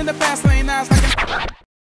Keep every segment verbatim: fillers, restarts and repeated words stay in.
in the fast lane, now it's like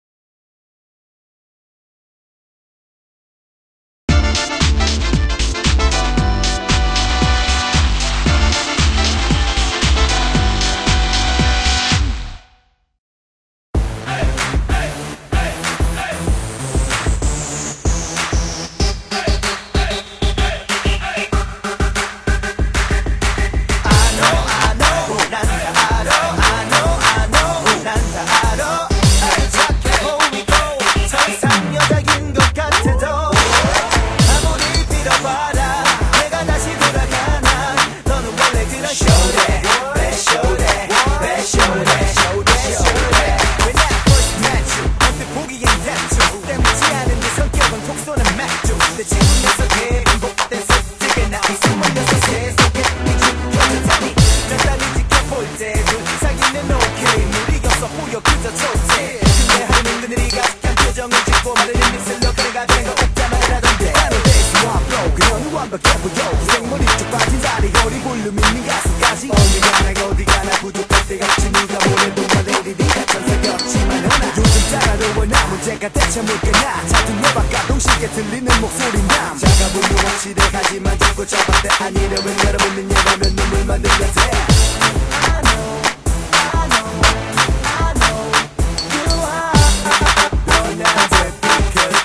생머리 쭉 빠진 다리 거리 볼륨 있는 가슴까지 어디 가나 어디 가나 부족할 때 같이 누가 보내도 말해리리 천사였지만 허나 요즘 따라도 나 문제가 대체 뭘까나 작은 여박과 동시에 들리는 목소리 남 작아 보이는 확실해 하지만 자꾸 잡았대 아니려면 여러분은 얘라면 눈물만 흘려대 I know, I know, I know you are 원하는 because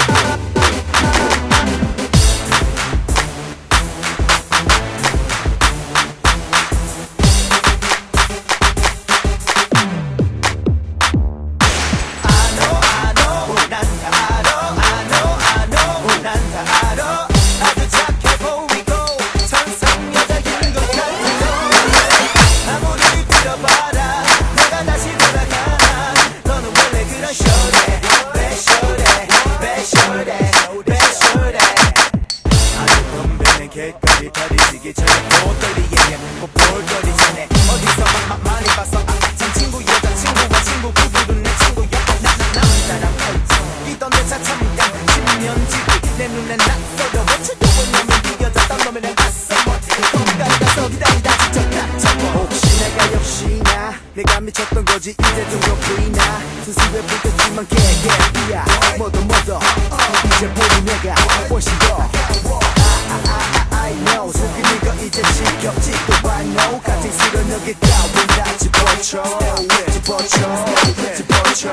길거리 버리지기 전에 보돌이에 뭐 볼거리 전에 어디서 막 많이 봤어 참 친구 여자친구와 친구 그들은 내 친구야 나나 남자랑 팔찌 있던 내 차 잠깐 십 년 지기 내 눈에 낯설어 며칠도 왜냐면 네 여자 딴 놈이랑 갔어 거기까지 가서 기다리다 직접 닥쳐봐 혹시 내가 역시나 내가 미쳤던 거지 이제 좀 욕이나 스스로에 붙었지만 개개야 뭐도 뭐도 이제 보니 내가 훨씬 더 I know 속이는 거 이제 지겹지도 않아 같은 수련 여기 따윈 다 집어쳐 집어쳐 집어쳐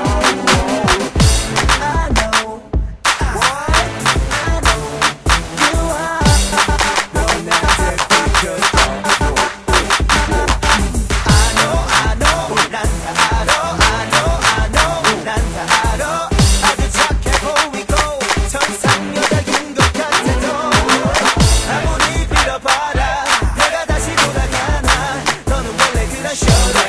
I know what I know you are 원하는 because I know I know 난 다 알아 I know I know 난 다 알아 아주 착해 보이고 천상 여자인 것 같아도 아무리 빌어봐라 내가 다시 돌아가나 너는 원래 그런 쇼다